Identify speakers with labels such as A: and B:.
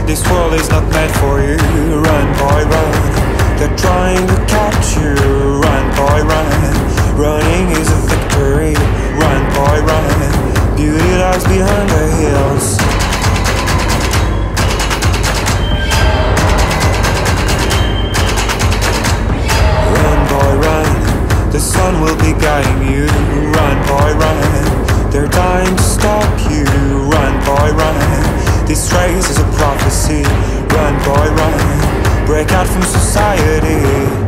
A: This world is not meant for you. Run, boy, run. They're trying to catch you. Run, boy, run. Running is a victory. Run, boy, run. Beauty lies behind the hills. Run, boy, run. The sun will be guiding you. Run, boy, run. They're dying to stop you. Run, boy, run. This race is a prophecy. Run, boy, run. Break out from society.